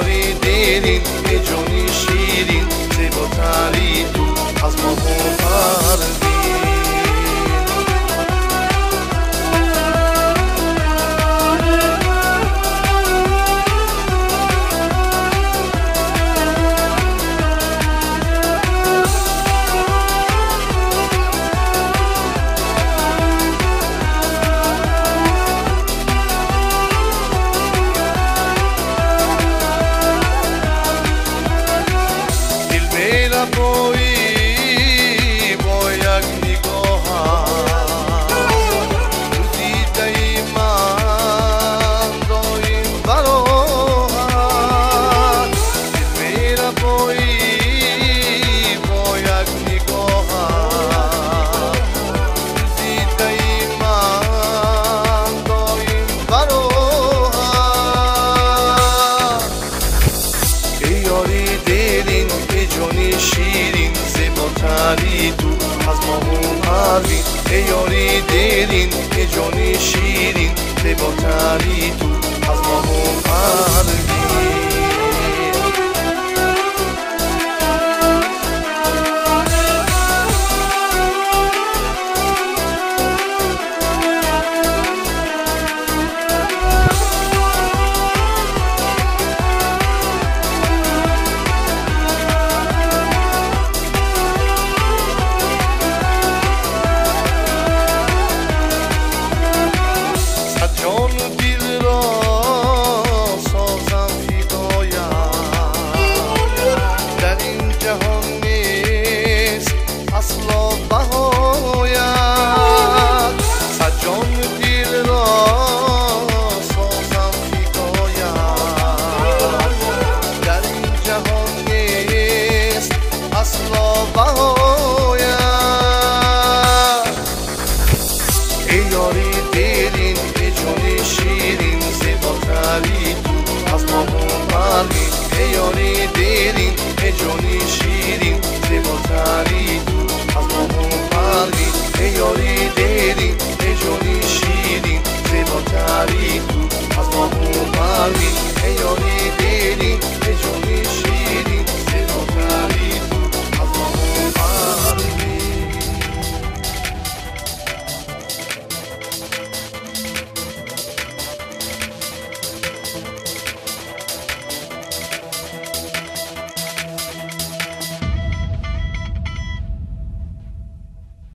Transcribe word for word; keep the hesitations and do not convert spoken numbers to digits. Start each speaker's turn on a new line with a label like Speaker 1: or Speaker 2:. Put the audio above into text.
Speaker 1: یاری دیرین ای جانی شیرین زیباتری تو از ما پروردی بایی با یک نگاهم تو دیده من دایم براحت دل میره بایی با یک نگاهم تو دیده من دایم براحت ای یاری دلین ای جانی شیرین زیباتری تو از ما اومدی ای یاری دیرین ای جانی شیرین زیباتری تو از ما اومدی ای یاری دیرین ای جانی شیرین زیباتری تو از ما اومدی ای یاری دیرین ای جانی شیرین زیباتری تو از ما اومدی ای یاری دیرین ای جانی شیرین زیباتری تو از ما اومدی ای یاری دیرین ای جانی